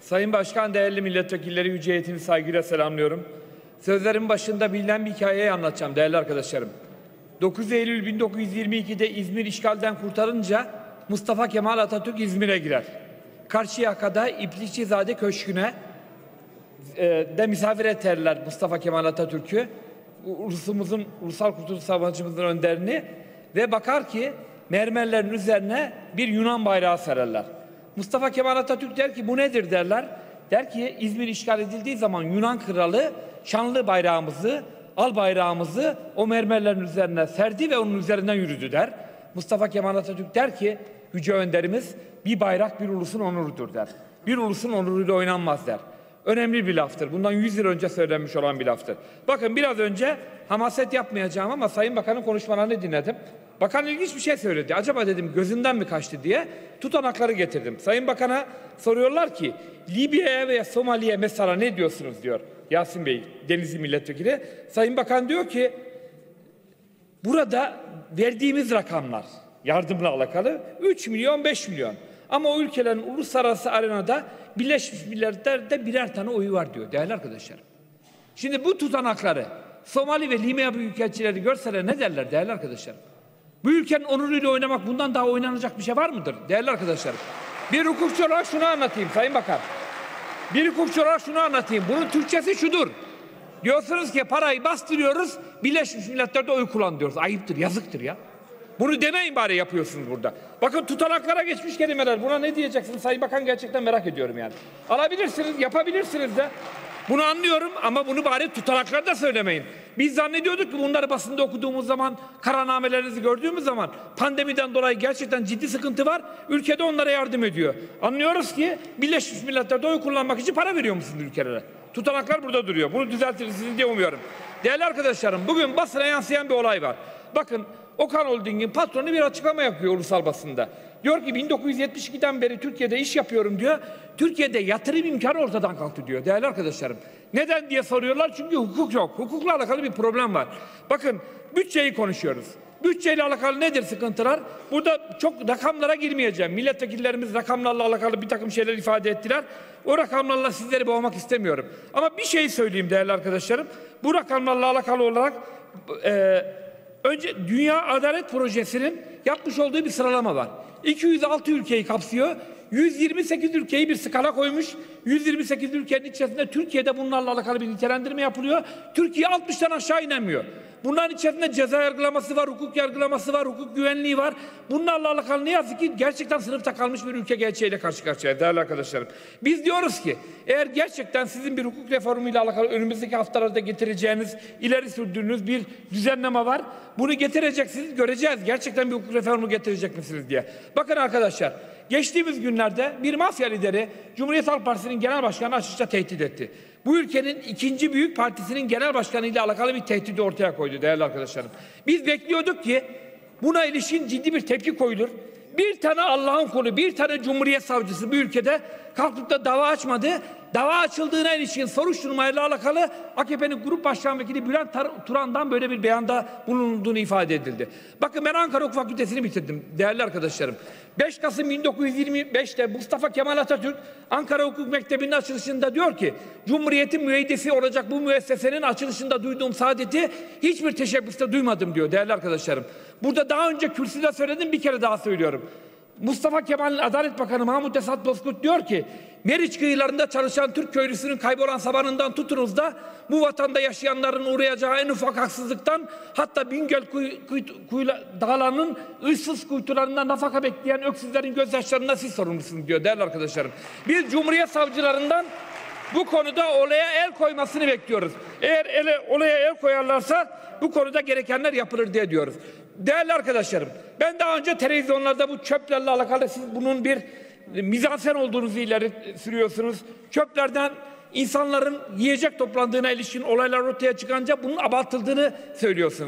Sayın Başkan, değerli milletvekilleri, yüce heyetini saygıyla selamlıyorum. Sözlerin başında bilinen bir hikayeyi anlatacağım değerli arkadaşlarım. 9 Eylül 1922'de İzmir işgalden kurtarınca Mustafa Kemal Atatürk İzmir'e girer. Karşıyaka'da İplikçizade Köşkü'ne de misafir ederler Mustafa Kemal Atatürk'ü, ulusumuzun, ulusal kurtuluş savaşımızın önderini, ve bakar ki mermerlerin üzerine bir Yunan bayrağı sererler. Mustafa Kemal Atatürk der ki bu nedir derler. Der ki İzmir işgal edildiği zaman Yunan kralı şanlı bayrağımızı, al bayrağımızı o mermerlerin üzerine serdi ve onun üzerinden yürüdü der. Mustafa Kemal Atatürk der ki yüce önderimiz bir bayrak bir ulusun onurudur der. Bir ulusun onuruyla oynanmaz der. Önemli bir laftır. Bundan 100 yıl önce söylenmiş olan bir laftır. Bakın biraz önce hamaset yapmayacağım ama Sayın Bakan'ın konuşmalarını dinledim. Bakan ilginç bir şey söyledi. Acaba dedim gözünden mi kaçtı diye tutanakları getirdim. Sayın Bakan'a soruyorlar ki Libya'ya veya Somali'ye mesela ne diyorsunuz diyor Yasin Bey, Denizli milletvekili. Sayın Bakan diyor ki burada verdiğimiz rakamlar yardımla alakalı 3 milyon 5 milyon. Ama o ülkelerin uluslararası arenada Birleşmiş Milletler'de birer tane oyu var diyor değerli arkadaşlar. Şimdi bu tutanakları Somali ve Libya büyükelçileri görseler ne derler değerli arkadaşlar? Bu ülkenin onuruyla oynamak, bundan daha oynanacak bir şey var mıdır değerli arkadaşlar? Bir hukukçu olarak şunu anlatayım Sayın Bakan. Bir hukukçu olarak şunu anlatayım. Bunun Türkçesi şudur. Diyorsunuz ki parayı bastırıyoruz, Birleşmiş Milletler'de oy kullan diyoruz. Ayıptır, yazıktır ya. Bunu demeyin bari yapıyorsunuz burada. Bakın tutanaklara geçmiş kelimeler. Buna ne diyeceksiniz Sayın Bakan, gerçekten merak ediyorum yani. Alabilirsiniz, yapabilirsiniz de. Bunu anlıyorum ama bunu bari tutanaklarda söylemeyin. Biz zannediyorduk ki bunları basında okuduğumuz zaman, kararnamelerinizi gördüğümüz zaman pandemiden dolayı gerçekten ciddi sıkıntı var. Ülkede onlara yardım ediyor. Anlıyoruz ki Birleşmiş Milletler'de oy kullanmak için para veriyor musunuz ülkelere? Tutanaklar burada duruyor. Bunu düzeltirsiniz diye umuyorum. Değerli arkadaşlarım, bugün basına yansıyan bir olay var. Bakın Okan Holding'in patronu bir açıklama yapıyor ulusal basında. Diyor ki 1972'den beri Türkiye'de iş yapıyorum diyor. Türkiye'de yatırım imkanı ortadan kalktı diyor değerli arkadaşlarım. Neden diye soruyorlar, çünkü hukuk yok. Hukukla alakalı bir problem var. Bakın bütçeyi konuşuyoruz. Bütçeyle alakalı nedir sıkıntılar? Burada çok rakamlara girmeyeceğim. Milletvekillerimiz rakamlarla alakalı bir takım şeyler ifade ettiler. O rakamlarla sizleri boğmak istemiyorum. Ama bir şey söyleyeyim değerli arkadaşlarım. Bu rakamlarla alakalı olarak önce Dünya Adalet Projesi'nin yapmış olduğu bir sıralama var. 206 ülkeyi kapsıyor. 128 ülkeyi bir skala koymuş. 128 ülkenin içerisinde Türkiye'de bunlarla alakalı bir nitelendirme yapılıyor. Türkiye 60'tan aşağı inemiyor. Bunların içerisinde ceza yargılaması var, hukuk yargılaması var, hukuk güvenliği var. Bunlarla alakalı ne yazık ki gerçekten sınıfta kalmış bir ülke gerçeğiyle karşı karşıyayız değerli arkadaşlarım. Biz diyoruz ki eğer gerçekten sizin bir hukuk reformuyla alakalı önümüzdeki haftalarda getireceğiniz, ileri sürdüğünüz bir düzenleme var. Bunu getireceksiniz, göreceğiz. Gerçekten bir hukuk reformu getirecek misiniz diye. Bakın arkadaşlar, geçtiğimiz günlerde bir mafya lideri Cumhuriyet Halk Partisi'nin genel başkanı açıkça tehdit etti. Bu ülkenin ikinci büyük partisinin genel başkanı ile alakalı bir tehdidi ortaya koydu değerli arkadaşlarım. Biz bekliyorduk ki buna ilişkin ciddi bir tepki koyulur. Bir tane Allah'ın kulu, bir tane Cumhuriyet savcısı bu ülkede kalkıp da dava açmadı. Dava açıldığına ilişkin soruşturmayla alakalı AKP'nin Grup Başkan Vekili Bülent Turan'dan böyle bir beyanda bulunduğunu ifade edildi. Bakın ben Ankara Hukuk Fakültesini bitirdim değerli arkadaşlarım. 5 Kasım 1925'te Mustafa Kemal Atatürk Ankara Hukuk Mektebi'nin açılışında diyor ki Cumhuriyet'in müeyyidesi olacak bu müessesenin açılışında duyduğum saadeti hiçbir teşebbüste duymadım diyor değerli arkadaşlarım. Burada daha önce kürsüde söyledim, bir kere daha söylüyorum. Mustafa Kemal'in Adalet Bakanı Mahmut Esat Bozkurt diyor ki Meriç kıyılarında çalışan Türk köylüsünün kaybolan sabanından tutunuz da bu vatanda yaşayanların uğrayacağı en ufak haksızlıktan, hatta Bingöl dağlarının ıssız kuytularında nafaka bekleyen öksüzlerin gözyaşlarında siz sorumlusunuz diyor değerli arkadaşlarım. Biz Cumhuriyet savcılarından bu konuda olaya el koymasını bekliyoruz. Eğer olaya el koyarlarsa bu konuda gerekenler yapılır diye diyoruz. Değerli arkadaşlarım, ben daha önce televizyonlarda bu çöplerle alakalı siz bunun bir mizansen olduğunuzu ileri sürüyorsunuz. Çöplerden insanların yiyecek toplandığına ilişkin olaylar ortaya çıkınca bunun abartıldığını söylüyorsunuz.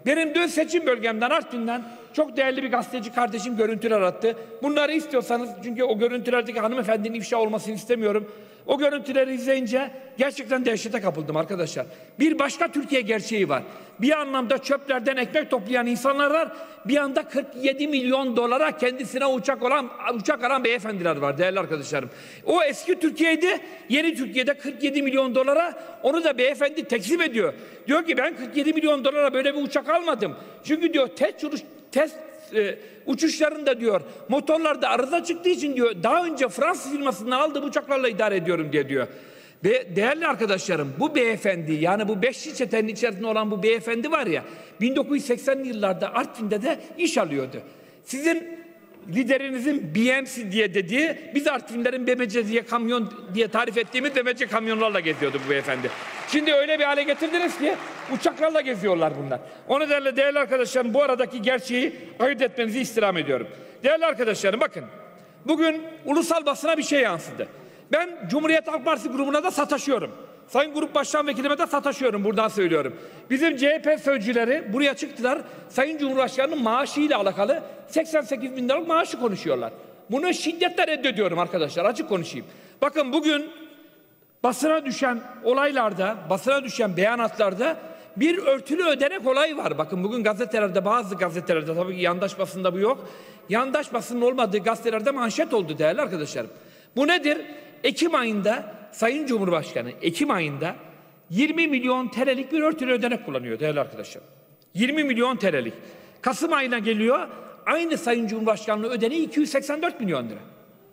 Benim dün seçim bölgemden, Artvin'den çok değerli bir gazeteci kardeşim görüntüler attı. Bunları istiyorsanız, çünkü o görüntülerdeki hanımefendinin ifşa olmasını istemiyorum. O görüntüleri izleyince gerçekten dehşete kapıldım arkadaşlar. Bir başka Türkiye gerçeği var. Bir anlamda çöplerden ekmek toplayan insanlar var. Bir anda 47 milyon dolara kendisine uçak alan beyefendiler var değerli arkadaşlarım. O eski Türkiye'de, yeni Türkiye'de 47 milyon dolara onu da beyefendi tekzip ediyor. Diyor ki ben 47 milyon dolara böyle bir uçak almadım. Çünkü diyor test uçuşlarında diyor motorlarda arıza çıktığı için diyor daha önce Fransız firmasından aldığım uçaklarla idare ediyorum diyor. Ve değerli arkadaşlarım, bu beyefendi, yani bu beşli çetenin içerisinde olan bu beyefendi var ya, 1980'li yıllarda Artvin'de de iş alıyordu. Sizin liderinizin BMC diye dediği, biz Artvinlerin BMC diye kamyon diye tarif ettiğimiz BMC kamyonlarla geziyordu bu beyefendi. Şimdi öyle bir hale getirdiniz ki uçaklarla geziyorlar bunlar. O nedenle değerli arkadaşlarım, bu aradaki gerçeği ayırt etmenizi istirham ediyorum. Değerli arkadaşlarım, bakın bugün ulusal basına bir şey yansıdı. Ben Cumhuriyet Halk Partisi grubuna da sataşıyorum. Sayın Grup Başkan Vekilime de sataşıyorum, buradan söylüyorum. Bizim CHP sözcüleri buraya çıktılar, Sayın Cumhurbaşkanı'nın maaşıyla alakalı 88 bin liralık maaşı konuşuyorlar. Bunu şiddetle reddediyorum arkadaşlar, açık konuşayım. Bakın bugün basına düşen olaylarda, basına düşen beyanatlarda bir örtülü ödenek olayı var. Bakın bugün gazetelerde, bazı gazetelerde, tabii ki yandaş basında bu yok. Yandaş basının olmadığı gazetelerde manşet oldu değerli arkadaşlarım. Bu nedir? Ekim ayında Sayın Cumhurbaşkanı Ekim ayında 20 milyon TL'lik bir örtülü ödenek kullanıyor değerli arkadaşlar. 20 milyon TL'lik. Kasım ayına geliyor, aynı Sayın Cumhurbaşkanlığı ödeneği 284 milyon lira.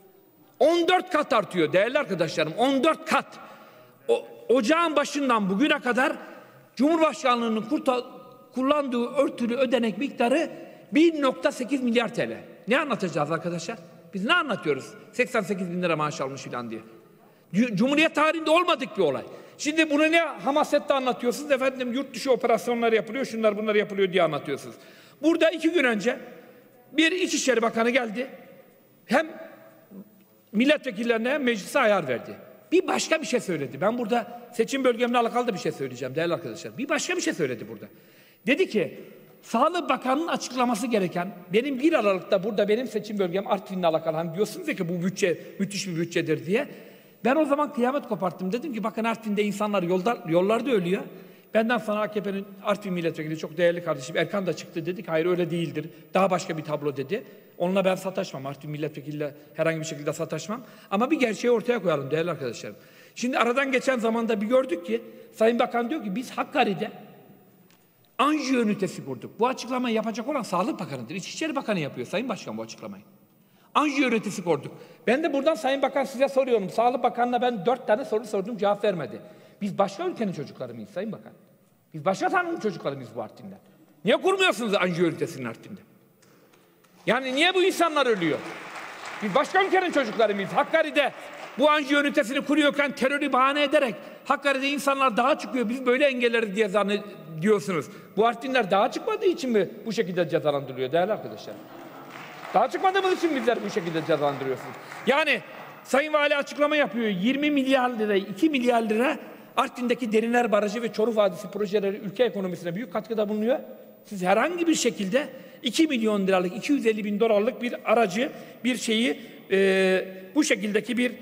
14 kat artıyor değerli arkadaşlarım, 14 kat. Ocağın başından bugüne kadar Cumhurbaşkanlığının kullandığı örtülü ödenek miktarı 1,8 milyar TL. Ne anlatacağız arkadaşlar? Biz ne anlatıyoruz? 88 bin lira maaş almış filan diye. Cumhuriyet tarihinde olmadık bir olay. Şimdi bunu ne hamasetle anlatıyorsunuz? Efendim yurt dışı operasyonlar yapılıyor, şunlar bunlar yapılıyor diye anlatıyorsunuz. Burada 2 gün önce bir İçişleri Bakanı geldi. Hem milletvekillerine hem meclise ayar verdi. Bir başka bir şey söyledi. Ben burada seçim bölgemle alakalı da bir şey söyleyeceğim değerli arkadaşlar. Bir başka bir şey söyledi burada. Dedi ki Sağlık Bakanı'nın açıklaması gereken, benim 1 Aralık'ta burada benim seçim bölgem Artvin'le alakalı, hani diyorsunuz ya ki bu bütçe müthiş bir bütçedir diye. Ben o zaman kıyamet koparttım. Dedim ki bakın Artvin'de insanlar yollarda ölüyor. Benden sonra AKP'nin Artvin milletvekili çok değerli kardeşim Erkan da çıktı, dedi ki hayır öyle değildir. Daha başka bir tablo dedi. Onunla ben sataşmam. Artvin milletvekiliyle herhangi bir şekilde sataşmam. Ama bir gerçeği ortaya koyalım değerli arkadaşlarım. Şimdi aradan geçen zamanda bir gördük ki Sayın Bakan diyor ki biz Hakkari'de anjiyo ünitesi kurduk. Bu açıklamayı yapacak olan Sağlık Bakanı'dır. İçişleri Bakanı yapıyor Sayın Başkan bu açıklamayı. Anjiyo ünitesi kurduk. Ben de buradan Sayın Bakan size soruyorum. Sağlık Bakanı'na ben 4 tane soru sordum, cevap vermedi. Biz başka ülkenin çocukları mıyız Sayın Bakan? Biz başka tanrının çocukları mıyız bu Artvin'den? Niye kurmuyorsunuz anjiyo ünitesinin Artvin'de? Yani niye bu insanlar ölüyor? Biz başka ülkenin çocukları mıyız? Hakkari'de bu anjiyo ünitesini kuruyorken terörü bahane ederek Hakkari'de insanlar dağa çıkıyor, biz böyle engelleriz diye zannediyorsunuz. Bu Artvinler dağa çıkmadığı için mi bu şekilde cezalandırılıyor değerli arkadaşlar? Dağa çıkmadığımız için bizler bu şekilde cezalandırıyorsunuz. Yani Sayın Vali açıklama yapıyor. 20 milyar lira, 2 milyar lira Artvin'deki Derinler Barajı ve Çoruh Vadisi projeleri ülke ekonomisine büyük katkıda bulunuyor. Siz herhangi bir şekilde 2 milyon liralık, 250 bin dolarlık bir aracı, bir şeyi bu şekildeki bir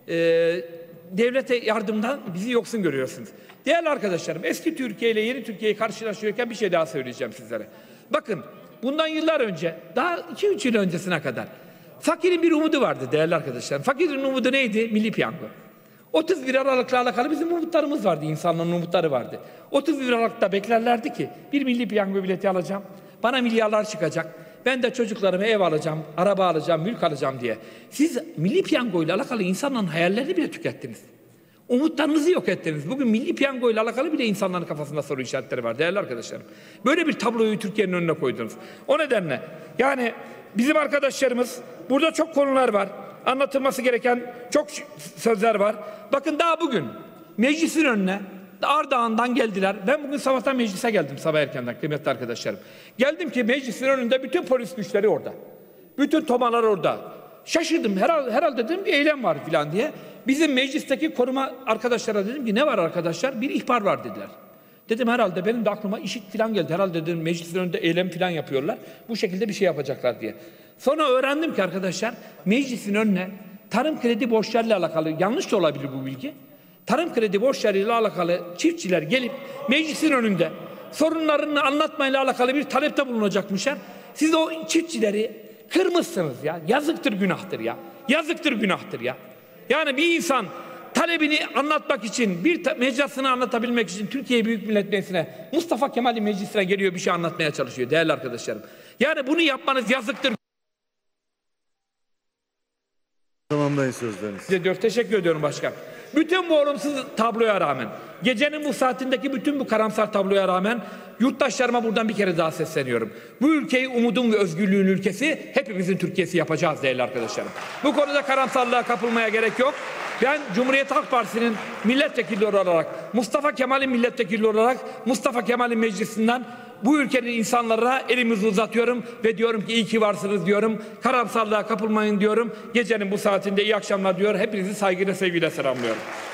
devlete yardımdan bizi yoksun görüyorsunuz. Değerli arkadaşlarım, eski Türkiye ile yeni Türkiye'yi karşılaştırırken bir şey daha söyleyeceğim sizlere. Bakın, bundan yıllar önce, daha 2-3 yıl öncesine kadar fakirin bir umudu vardı değerli arkadaşlar. Fakirin umudu neydi? Milli Piyango. 31 Aralık'la alakalı bizim umutlarımız vardı, insanların umutları vardı. 31 Aralık'ta beklerlerdi ki bir milli piyango bileti alacağım, bana milyarlar çıkacak, ben de çocuklarıma ev alacağım, araba alacağım, mülk alacağım diye. Siz milli piyango ile alakalı insanların hayallerini bile tükettiniz. Umutlarınızı yok ettiniz. Bugün milli piyango ile alakalı bile insanların kafasında soru işaretleri var değerli arkadaşlarım. Böyle bir tabloyu Türkiye'nin önüne koydunuz. O nedenle yani bizim arkadaşlarımız, burada çok konular var. Anlatılması gereken çok sözler var. Bakın daha bugün meclisin önüne Ardahan'dan geldiler. Ben bugün sabahtan meclise geldim, sabah erkenden kıymetli arkadaşlarım. Geldim ki meclisin önünde bütün polis güçleri orada. Bütün tomalar orada. Şaşırdım, herhalde dedim bir eylem var filan diye. Bizim meclisteki koruma arkadaşlara dedim ki ne var arkadaşlar? Bir ihbar var dediler. Dedim herhalde benim de aklıma işit falan geldi. Herhalde dedim meclisin önünde eylem falan yapıyorlar. Bu şekilde bir şey yapacaklar diye. Sonra öğrendim ki arkadaşlar meclisin önüne tarım kredi borçlarıyla alakalı, yanlış da olabilir bu bilgi. Tarım kredi borçlarıyla alakalı çiftçiler gelip meclisin önünde sorunlarını anlatmayla alakalı bir talepte bulunacakmışlar. Siz o çiftçileri kırmışsınız ya. Yazıktır, günahtır ya. Yazıktır, günahtır ya. Yani bir insan talebini anlatmak için, bir meclisini anlatabilmek için Türkiye Büyük Millet Meclisi'ne, Mustafa Kemal'in meclisine geliyor, bir şey anlatmaya çalışıyor değerli arkadaşlarım. Yani bunu yapmanız yazıktır. Tamamlayın sözlerinizi. Size diyor, teşekkür ediyorum başkan. Bütün bu olumsuz tabloya rağmen, gecenin bu saatindeki bütün bu karamsar tabloya rağmen yurttaşlarıma buradan bir kere daha sesleniyorum. Bu ülkeyi umudun ve özgürlüğün ülkesi, hepimizin Türkiye'si yapacağız değerli arkadaşlarım. Bu konuda karamsarlığa kapılmaya gerek yok. Ben Cumhuriyet Halk Partisi'nin milletvekili olarak, Mustafa Kemal'in milletvekili olarak Mustafa Kemal'in meclisinden bu ülkenin insanlara elimizi uzatıyorum ve diyorum ki iyi ki varsınız diyorum. Karamsarlığa kapılmayın diyorum. Gecenin bu saatinde iyi akşamlar diyor. Hepinizi saygıyla, sevgiyle selamlıyorum.